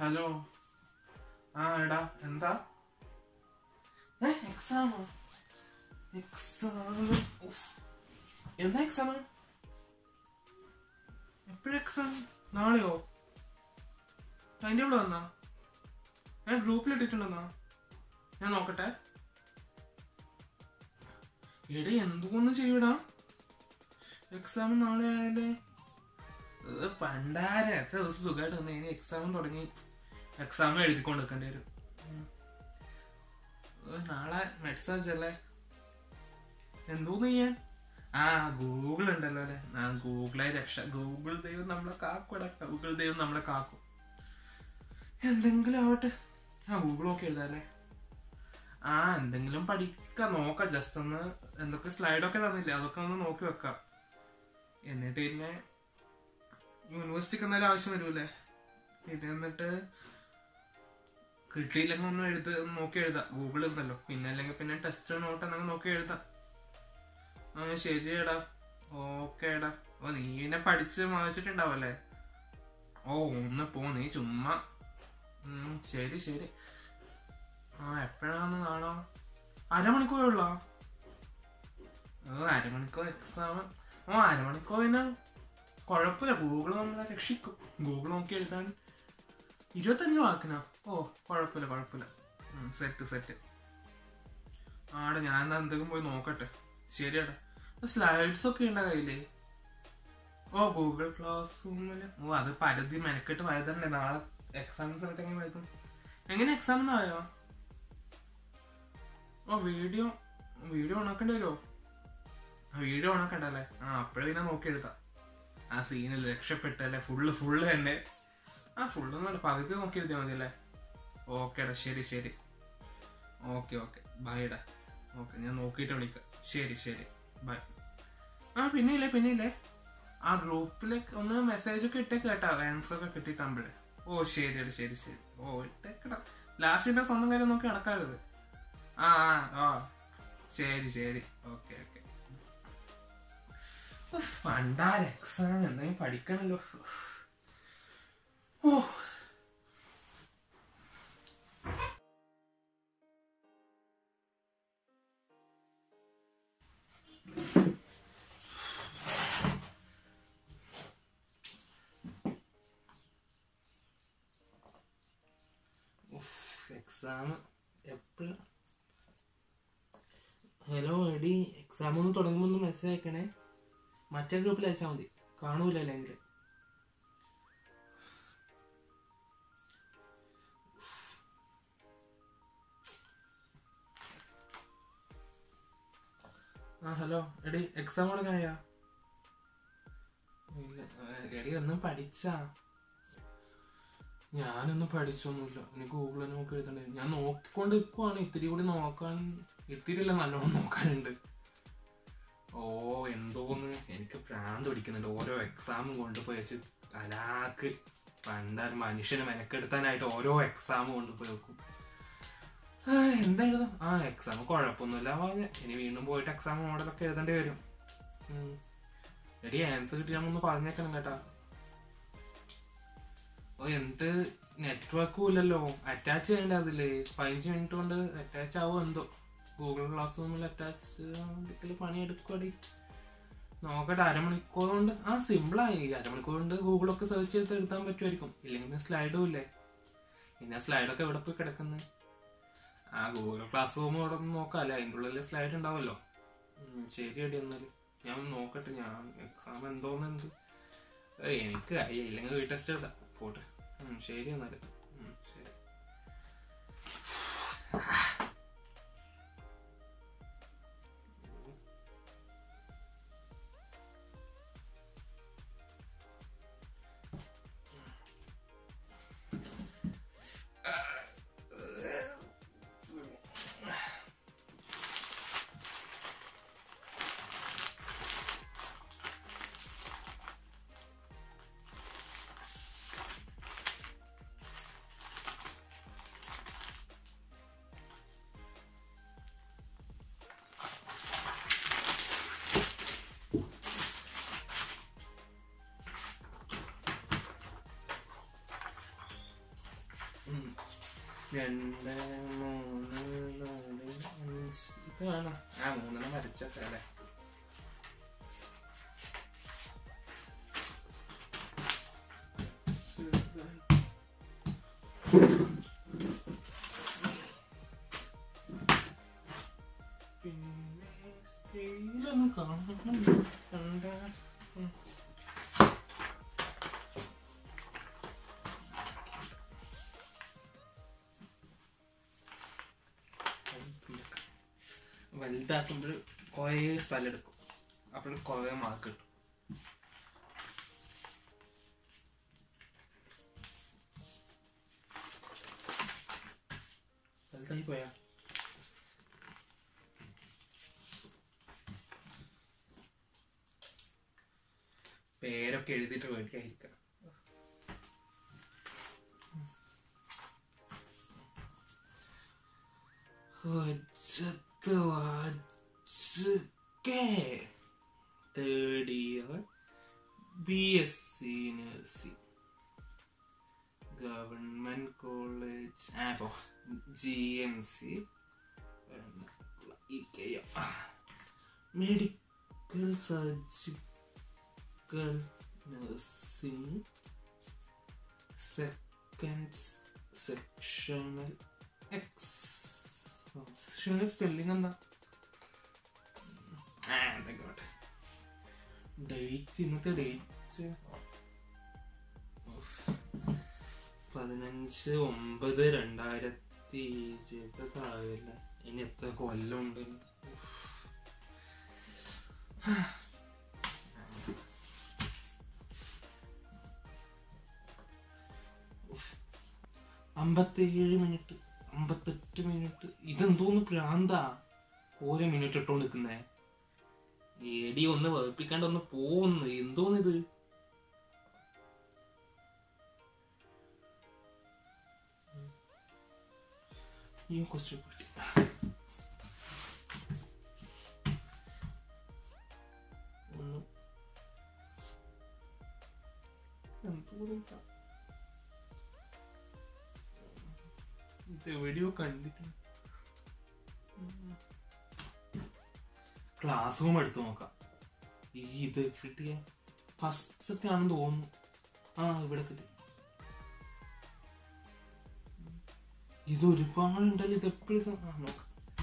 Hello. എടാ എന്താ? എക്സാമോ? എന്നാ എക്സാം? എപ്പോഴും എക്സാം? നാളെയോ? അതിൻ്റെ ഇവിടെ വന്നാ? ഞാൻ ഗ്രൂപ്പിലിട്ടിട്ടുണ്ടെന്നാ? ഞാൻ നോക്കട്ടെ. എടേ എന്തോന്ന് ചെയ്യൂടാ? എക്സാം നാളെ ആയാലേ പണ്ടാര എത്ര ദിവസം സുഖമായിട്ട് വന്നു. ഇനി എക്സാം തുടങ്ങി എക്സാം എഴുതിക്കൊണ്ട് നിൽക്കേണ്ടി വരും. നാളെ മെഡ്സാജ് അല്ലേ? എന്തോന്ന് ചെയ്യാൻ? ഗൂഗിൾ ഉണ്ടല്ലോ അല്ലെ? ഗൂഗിളെ രക്ഷ. ഗൂഗിൾ ദൈവം നമ്മളെ കാക്കൂടാ. ഗൂഗിൾ ദൈവം നമ്മളെ കാക്കും. എന്തെങ്കിലും ആവട്ടെ. ഗൂഗിൾ നോക്കി എഴുതാല്ലേ? എന്തെങ്കിലും പഠിക്കാം, നോക്കാം. ജസ്റ്റ് ഒന്ന് എന്തൊക്കെ സ്ലൈഡൊക്കെ തന്നില്ലേ, അതൊക്കെ ഒന്ന് നോക്കി വെക്കാം. എന്നിട്ട് പിന്നെ യൂണിവേഴ്സിറ്റിക്ക് എന്തായാലും ആവശ്യം വരൂലേ? പിന്നെ എന്നിട്ട് കിട്ടിയില്ലെങ്കിൽ ഒന്നും നോക്കി എഴുതാം. ഗൂഗിൾ ഉണ്ടല്ലോ. പിന്നെ അല്ലെങ്കിൽ പിന്നെ ടെസ്റ്റ് നോട്ട് എന്തെങ്കിലും നോക്കി എഴുതാം. ശരിയടാ. ഓക്കേടാ. നീ പിന്നെ പഠിച്ച് വായിച്ചിട്ടുണ്ടാവല്ലേ? ഒന്ന് പോ, നീ ചുമ്മാ. ശരി ശരി. എപ്പോഴാന്ന് കാണാം? അരമണിക്കൂറുള്ള? അരമണിക്കൂർ എക്സാം. അരമണിക്കൂർ പിന്നെ കുഴപ്പമില്ല. ഗൂഗിൾ നമ്മളെ രക്ഷിക്കും. ഗൂഗിൾ നോക്കി എഴുതാൻ 25 വാക്കിനാ? കുഴപ്പമില്ല. സെറ്റ്. ഞാൻ എന്തെങ്കിലും പോയി നോക്കട്ടെ. ശരിയാടാ. സ്ലൈഡ്സ് ഒക്കെ ഉണ്ട കയ്യില്? ഗൂഗിൾ ക്ലാസ് റൂമില്. അത് പരിധി മെനക്കെട്ട് വയതണ്ടേ. നാളെ എക്സാമിന് സമയത്ത് എങ്ങനെ വയതും? എങ്ങനെ എക്സാമിന് ആയോ? വീഡിയോ ഓണാക്കേണ്ടി വരുമോ? വീഡിയോ ഓണാക്കണ്ടല്ലേ? അപ്പോഴേ പിന്നെ നോക്കി എഴുതാം. സീനല്ലേ, രക്ഷപ്പെട്ടല്ലേ? ഫുള്ള് തന്നെ. ഫുള്ളൊന്നും പകുതി നോക്കി എഴുതിയാൽ മതി അല്ലേ? ഓക്കേടാ. ശരി. ഓക്കെ ബൈഡാ. ഞാൻ നോക്കിയിട്ട് വിളിക്കാം. ശരി ബൈ. പിന്നെയില്ലേ ഗ്രൂപ്പിലേക്ക് ഒന്ന് മെസ്സേജ് ഒക്കെ ഇട്ടേക്ക് കേട്ടോ, ആൻസർ ഒക്കെ കിട്ടിയിട്ടാകുമ്പോഴേ. ശരി. ഇട്ടേക്കടാ. ലാസ്റ്റിന്റെ സ്വന്തം കാര്യം നോക്കി നടക്കാറുത്. ശരി. ഓക്കെ. പണ്ടാര എക്സാം എന്തെങ്കിലും പഠിക്കണല്ലോ. എക്സാം എപ്പോഴും. ഹലോ എടി, എക്സാം ഒന്ന് തുടങ്ങുമ്പോൾ ഒന്ന് മെസ്സേജ് അയക്കണേ. മറ്റേ ഗ്രൂപ്പിൽ അയച്ചാൽ മതി, കാണൂല അല്ലെങ്കിൽ. ഹലോ എടി, എക്സാം തുടങ്ങായ? എടി ഒന്നും പഠിച്ചാ? ഞാനൊന്നും പഠിച്ചൊന്നുമില്ല. എനിക്ക് ഗൂഗിളിൽ നോക്കി എഴുതണ്ടേ. ഞാൻ നോക്കിക്കൊണ്ട് നിൽക്കുവാണ്. ഇത്തിരി കൂടി നോക്കാൻ, ഇത്തിരിയല്ല നല്ലോണം നോക്കാനുണ്ട്. എന്തോന്ന് എനിക്ക് ഭ്രാന്ത് പിടിക്കുന്നുണ്ട്. ഓരോ എക്സാമും കൊണ്ടുപോയി വെച്ച് തലാക്ക്. പണ്ടാരും മനുഷ്യനെ മെനക്കെടുത്താനായിട്ട് ഓരോ എക്സാമും കൊണ്ടുപോയി വെക്കും. എന്താ എഴുതാം? എക്സാം കുഴപ്പമൊന്നുമില്ല പറഞ്ഞ്. ഇനി വീണ്ടും പോയിട്ട് എക്സാം മോഡലൊക്കെ എഴുതേണ്ടി വരും. എടി ആൻസർ കിട്ടിയാണെന്ന് പറഞ്ഞേക്കണം കേട്ടാ. എന്നിട്ട് നെറ്റ്വർക്കും ഇല്ലല്ലോ, അറ്റാച്ച് ചെയ്യണ്ട. അതില് 15 മിനിറ്റ് കൊണ്ട് അറ്റാച്ച് ആവും എന്തോ. ഗൂഗിൾ ക്ലാസ് റൂമിൽ അറ്റാച്ച് പണിയെടുക്കുവടി. നോക്കട്ടെ. അരമണിക്കൂർ കൊണ്ട് സിമ്പിളായി. അരമണിക്കൂർ കൊണ്ട് ഗൂഗിളൊക്കെ സെർച്ച് ചെയ്ത് എടുത്താൻ പറ്റുമായിരിക്കും. ഇല്ലെങ്കിൽ സ്ലൈഡും ഇല്ലേ? പിന്നെ സ്ലൈഡൊക്കെ എവിടെ പോയി കിടക്കുന്നത്? ഗൂഗിൾ ക്ലാസ് റൂം ഇവിടെ നോക്കാല്ലേ, അതിൻ്റെ ഉള്ളിൽ സ്ലൈഡ് ഉണ്ടാവുമല്ലോ. ശരിയടി. എന്നാലും ഞാൻ നോക്കട്ടെ. ഞാൻ എക്സാം എന്തോന്നുണ്ട് എനിക്ക് ഇല്ലെങ്കിൽ ടെസ്റ്റ് എഴുതാം. പോട്ടെ. ശരി എന്നാല്. ശരി. 2 3 4 5 ഇതാണ്. 3 വരച്ചല്ലേ. പിന്നെ സ്കെയിലൊന്നും കാണുന്നുണ്ട്. വലുതാക്കുമ്പോൾ കുറേ സ്ഥലം എടുക്കും, അപ്പോൾ കുറേ മാർക്ക് കിട്ടും. വലുതായി പോയാ പേരൊക്കെ എഴുതിയിട്ട് മേടിക്കാതിരിക്കാം. Third year BSc nursing, government college GNC, medical surgical nursing, second sectional spelling എന്താ? ഡേറ്റ്, ഇന്നത്തെ ഡേറ്റ് 15/9/2020 ആവില്ല. ഇനി എത്ര കൊല്ലമുണ്ട്? 57 മിനിറ്റ് 58 മിനിറ്റ്. ഇതെന്തോന്ന് പ്രാന്താ, ഓരോ മിനിറ്റ് ഇട്ടോണ്ട് നിൽക്കുന്നേ. എടി ഒന്ന് വേർപ്പിക്കാണ്ട് ഒന്ന് പോകുന്നു. എന്തോന്നിത്? ഈ ക്വസ്റ്റ്യൻ വീഡിയോ കണ്ടിട്ട് ക്ലാസ് റൂം എടുത്ത് നോക്കാം. ഇത് കിട്ടിയ ഫസ്റ്റത്തെ ആണെന്ന് തോന്നുന്നു. ഇവിടെ കിട്ടി. ഇത് ഒരുപാടുണ്ടല്ലോ. ഇത് എപ്പോഴും നോക്കാം.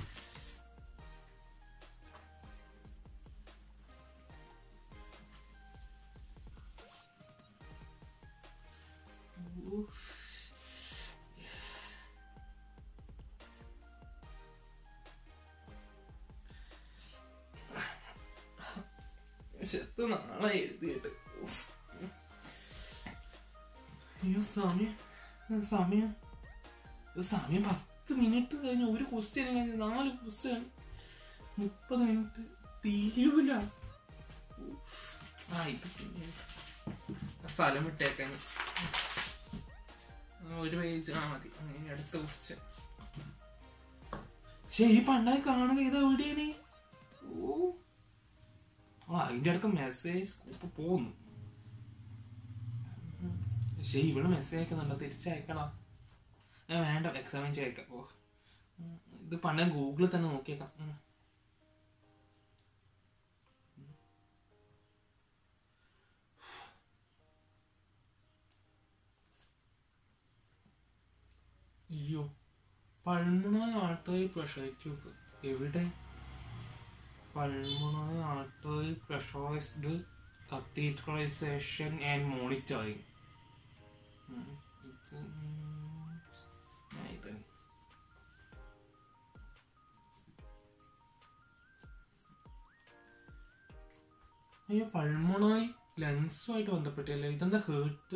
നാളെ എഴുതിയിട്ട് സമയം 10 മിനിറ്റ് കഴിഞ്ഞ് ഒരു ക്വസ്റ്റ്യൻ കഴിഞ്ഞ് 4 ക്വസ്റ്റ്യൻ 30 മിനിറ്റ് തീരൂല. ഇത് പിന്നെ സ്ഥലം വിട്ടേക്കാൻ ഒരു പേജ് മതി. അങ്ങനെ അടുത്ത ക്വസ്റ്റ്യൻ. ഈ പണ്ടായി കാണുക ഇതാ വീഡിയോന്. അതിന്റെ അടുത്ത് മെസ്സേജ് പോന്നു. ഇവിടെ മെസ്സേജ് അയക്കുന്നുണ്ടോ? തിരിച്ചയക്കണം. വേണ്ട, എക്സാമിൻ അയക്കാം. ഇത് പണ്ടേ ഗൂഗിളിൽ തന്നെ നോക്കിയേക്കാം. അയ്യോ, പൾമണറി ആർട്ടറി പ്രഷറിലേക്ക് എവിടെ? Pulmonary artery pressurized catheterization and monitoring. അയ്യോ, പൾമണറി ലങ്സുമായിട്ട് ബന്ധപ്പെട്ടില്ലേ? ഇതെന്താ ഹേർട്ട്?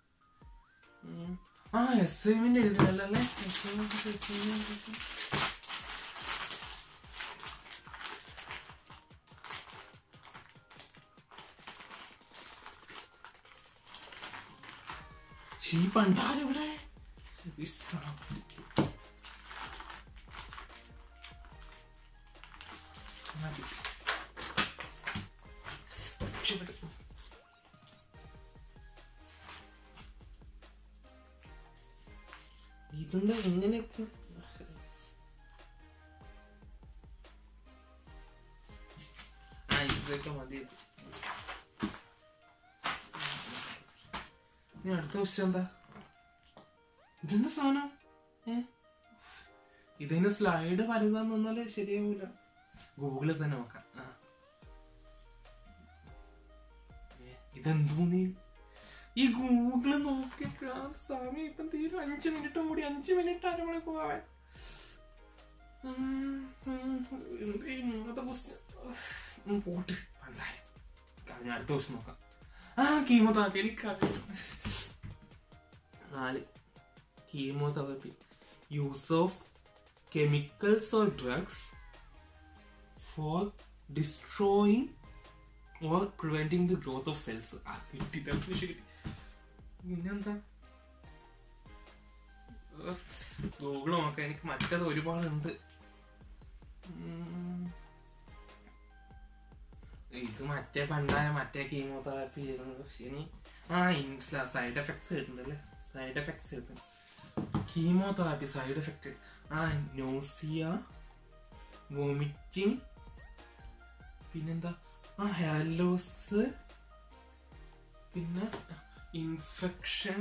അസൈൻമെന്റ് എഴുതില്ലല്ലേ? പണ്ടാരെവിടെ? ഇത് ഇതെന്താ ഇങ്ങനെയൊക്കെ? ഇതൊക്കെ മതി. ഇനി അടുത്ത ക്വസ്റ്റ്യൻ എന്താ? ഇതെന്താ സാധനം? ഇതിന് സ്ലൈഡ് വലുതാന്ന് വന്നാലേ ശരിയാവൂല. ഗൂഗിളിൽ തന്നെ നോക്കാം. ഇതെന്തോന്നി ഈ ഗൂഗിള് നോക്കിയ സമയം ഇപ്പം തീരും. 5 മിനിറ്റും കൂടി, 5 മിനിറ്റ് അരമണിക്കൂർ ആവാൻ. പോട്ട് പണ്ടാരം. ഞാൻ അടുത്ത ദിവസം നോക്കാം. കീമോതെറാപ്പി എനിക്കറിയാം. 4 chemotherapy use of chemicals or drugs for destroying or preventing the growth of cells. പിന്നെന്താ? ഗൂഗിൾ നോക്കാം. എനിക്ക് മറ്റത് ഒരുപാടുണ്ട്. ഇത് മറ്റേ പണ്ടായ മറ്റേ കീമോതെറാപ്പി ശനി. സൈഡ് എഫക്ട്സ് കിട്ടുന്നുണ്ടല്ലേ? സൈഡ് എഫക്ട്സ് കിട്ടും. Chemotherapy side effect nausea, vomiting, പിന്നെന്താ ഹെയർ ലോസ്, പിന്നെ ഇൻഫെക്ഷൻ,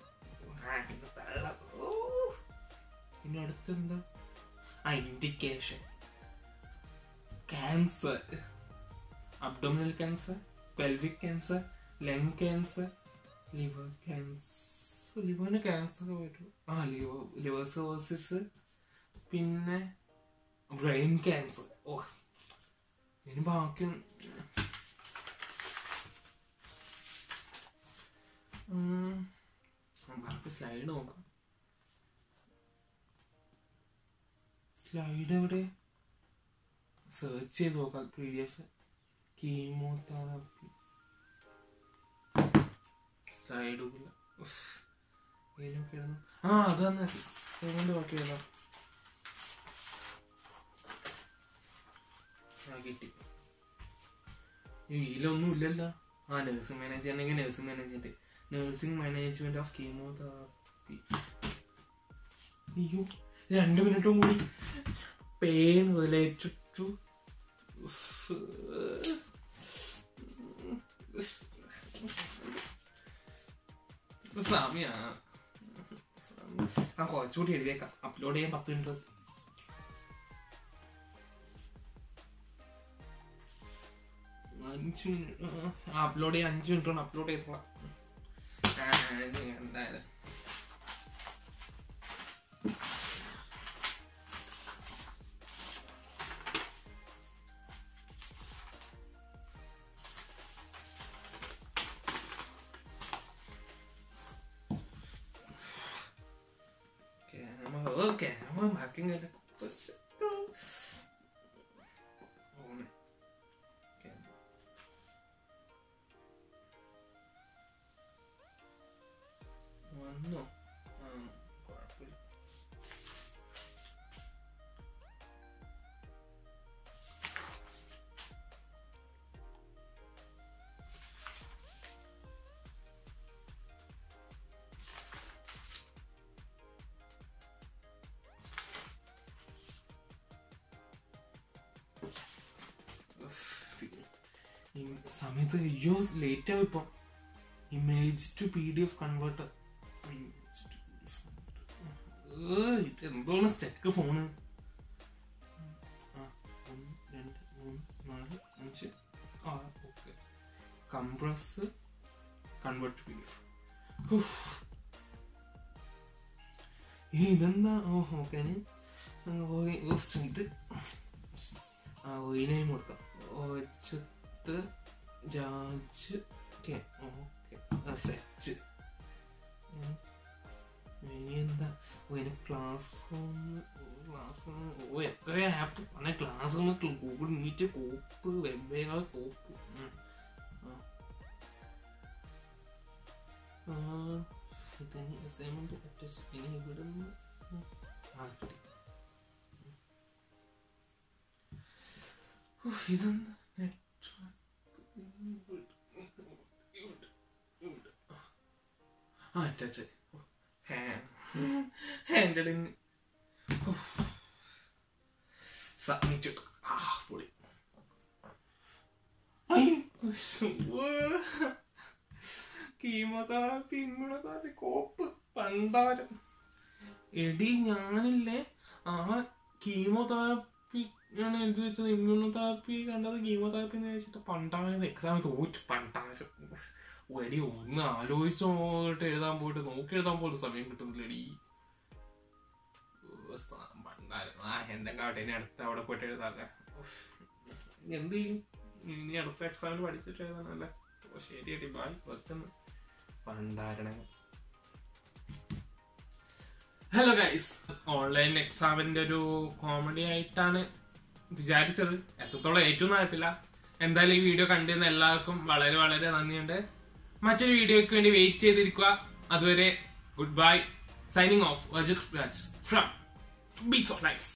പിന്നെ അടുത്തെന്താ indication cancer, abdominal cancer, pelvic cancer, lung cancer, liver cancer. ലിവറിന് ക്യാൻസർ വരും. ലിവർ സിറോസിസ്, പിന്നെ ബ്രെയിൻ ക്യാൻസർ. ഇതിന് ബാക്കി സ്ലൈഡ് നോക്കാം. സ്ലൈഡ് എവിടെ? സെർച്ച് ചെയ്ത് നോക്കാം. PDF chemotherapy slide. അതന്നെ സെക്കൻഡ് നോക്കിയല്ലോ. കിട്ടി. ഇതിലൊന്നും ഇല്ലല്ലോ. നഴ്സിംഗ് മാനേജ്മെന്റ് ആണെങ്കിൽ nursing management, nursing management of chemotherapy. അയ്യോ 2 മിനിറ്റും കൂടി. പെയിൻ റിലേറ്റഡ് ടു സമയ കുറച്ചുകൂടി എഴുതിയേക്കാം. അപ്ലോഡ് ചെയ്യാൻ 10 മിനിറ്റ്. 5 മിനിറ്റ് അപ്ലോഡ് ചെയ്യാൻ 5 മിനിറ്റ് കൊണ്ട് അപ്ലോഡ് ചെയ്തോളാം. എന്തായാലും ക്യാമറ ബാക്കിങ് വന്നോ? കുഴപ്പമില്ല. സമയത്ത് അയ്യോ ലേറ്റ് ആവും. ഇപ്പം ഇമേജ് ടു PDF കൺവേർട്ടർ. ഇതെന്തോന്ന് സ്റ്റെക്ക് phone. 1 2 3 4 5 6. Okay. Compress convert to PDF. ഇതെന്താ? ഓക്കെ. ഇത് നെയിം കൊടുക്കാം. രാജ് സെറ്റ്. എന്താ ക്ലാസ് എത്ര ആപ്പ് പറഞ്ഞ ക്ലാസ് റൂം, ഗൂഗിൾ മീറ്റ്, കോപ്പ്, വെബേകൾ, കോപ്പ്. അസൈൻമെന്റ് ഇനി ഇവിടെ നിന്ന് ഇതെന്താ അറ്റാച്ച് എന്റെ സബ്മിറ്റ് പൊളി. കീമോതെറാപ്പി ഇമ്മ്യൂണോതെറാപ്പി കോപ്പ് പണ്ടാരം. എടി ഞാനില്ലേ ആ കീമോതെറാപ്പി ആണ് എഴുതി വെച്ചത്, ഇമ്മ്യൂണോതെറാപ്പി കണ്ടത് കീമോതെറാപ്പി എന്ന് വെച്ചിട്ട് പണ്ടാരം എക്സാം തോറ്റു. പണ്ടാരം എടി ഒന്ന് ആലോചിച്ചോട്ട് എഴുതാൻ പോയിട്ട് നോക്കി എഴുതാൻ പോയിട്ട് സമയം കിട്ടുന്നില്ലടി. പണ്ടാരം എന്തെങ്കിലും ആവട്ടെ, ഇനി അടുത്ത അവിടെ പോയിട്ട് എഴുതാല്ലേ. എന്ത് ചെയ്യും ഇനി അടുത്ത എക്സാമിന് പഠിച്ചിട്ട് എഴുതാനല്ലേ. ശരിയടി ബായ് വെക്കുന്നു പണ്ടാരണങ്ങൾ. ഹലോ ഗൈസ്, ഓൺലൈൻ എക്സാമിന്റെ ഒരു കോമഡി ആയിട്ടാണ് വിചാരിച്ചത്. എത്രത്തോളം ഏറ്റവും അറിയത്തില്ല. എന്തായാലും ഈ വീഡിയോ കണ്ടിരുന്ന എല്ലാവർക്കും വളരെ വളരെ നന്ദിയുണ്ട്. മറ്റൊരു വീഡിയോയ്ക്ക് വേണ്ടി വെയിറ്റ് ചെയ്തിരിക്കുക. അതുവരെ good bye. Signing off, Rajat Raj from Beats of life.